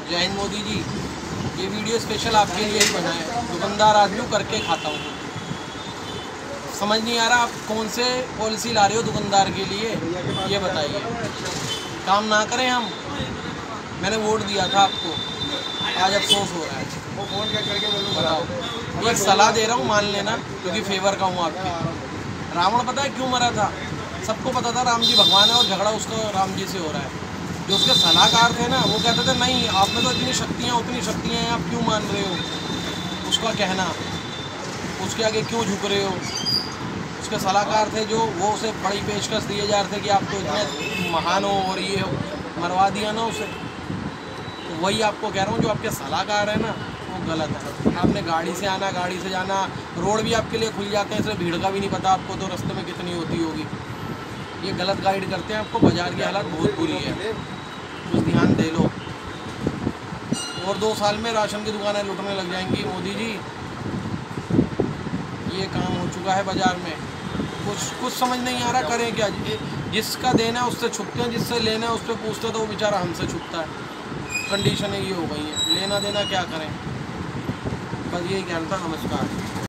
जय हिंद मोदी जी। ये video special आपके लिए ही बना है। दुकानदार आदमी करके खाता हूँ, समझ नहीं आ रहा आप कौन से पॉलिसी ला रहे हो दुकानदार के लिए, ये बताइए। काम ना करें हम, मैंने वोट दिया था आपको, आज अफसोस हो रहा है। बताओ, एक सलाह दे रहा हूँ, मान लेना, क्योंकि फेवर का हूँ आपके। रावण पता है क्यों मरा था? सबको पता था राम जी भगवान है और झगड़ा उसका राम जी से हो रहा है। जो उसके सलाहकार थे ना, वो कहते थे नहीं आप में तो इतनी शक्तियाँ हैं, आप क्यों मान रहे हो उसका कहना, उसके आगे क्यों झुक रहे हो। उसके सलाहकार थे जो वो उसे बड़ी पेशकश दिए जा रहे थे कि आप तो इतने महान हो और ये हो, मरवा दिया ना उसे। तो वही आपको कह रहा हूँ, जो आपके सलाहकार है ना वो गलत है। आपने गाड़ी से आना, गाड़ी से जाना, रोड भी आपके लिए खुल जाते हैं, इसलिए भीड़ का भी नहीं पता आपको तो रास्ते में कितनी होती होगी। ये गलत गाइड करते हैं आपको। बाज़ार की हालत बहुत बुरी है, कुछ ध्यान दे लो। और 2 साल में राशन की दुकानें लुटने लग जाएंगी मोदी जी। ये काम हो चुका है बाज़ार में, कुछ समझ नहीं आ रहा करें क्या। जिसका देना है उससे छुपते हैं, जिससे लेना है उससे पूछते तो वो बेचारा हमसे छुपता है। कंडीशन ये हो गई है, लेना देना क्या करें। बस यही कहना था। नमस्कार।